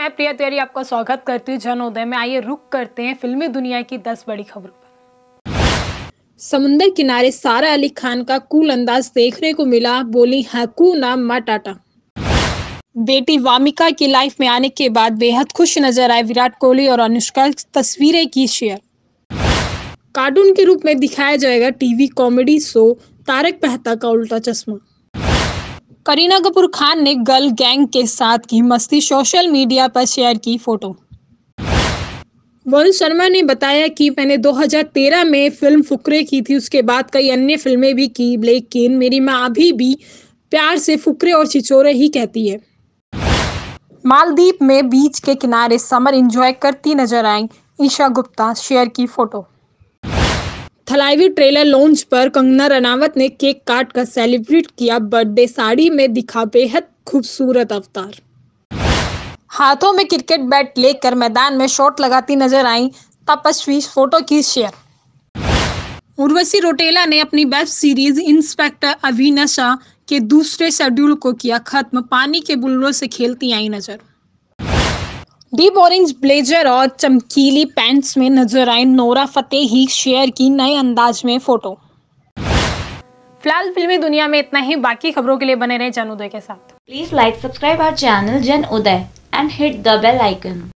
मैं प्रिया तिवारी आपका स्वागत करती हूँ जनोदय में। आइए रुक करते हैं फिल्मी दुनिया की 10 बड़ी खबरों पर। समुंदर किनारे सारा अली खान का कूल अंदाज देखने को मिला, बोली hakuna matata। बेटी वामिका की लाइफ में आने के बाद बेहद खुश नजर आए विराट कोहली और अनुष्का, तस्वीरें की शेयर। कार्टून के रूप में दिखाया जाएगा TV comedy show Taarak Mehta Ka Ooltah चश्मा। करीना कपूर खान ने गर्ल गैंग के साथ की मस्ती, सोशल मीडिया पर शेयर की फोटो। वरुण शर्मा ने बताया कि मैंने 2013 में फिल्म फुकरे की थी, उसके बाद कई अन्य फिल्में भी की, लेकिन मेरी माँ अभी भी प्यार से फुकरे और छिछोरे ही कहती है। मालदीव में बीच के किनारे समर एंजॉय करती नजर आई ईशा गुप्ता, शेयर की फोटो। थलाइवी ट्रेलर लॉन्च पर कंगना रनावत ने केक काट कर सेलिब्रेट किया बर्थडे, साड़ी में दिखा बेहद खूबसूरत अवतार। हाथों में क्रिकेट बैट लेकर मैदान में शॉट लगाती नजर आई तपस्वी, फोटो की शेयर। उर्वशी रौटेला ने अपनी वेब सीरीज इंस्पेक्टर अविनाशा के दूसरे शेड्यूल को किया खत्म, पानी के बुलबुलों से खेलती आई नजर। डीप ऑरेंज ब्लेजर और चमकीली पैंट्स में नजर आई नोरा फतेही, शेयर की नए अंदाज में फोटो। फिलहाल फिल्मी दुनिया में इतना ही। बाकी खबरों के लिए बने रहे जनोदय के साथ। Please like, subscribe our channel Jan Uday and hit the bell icon.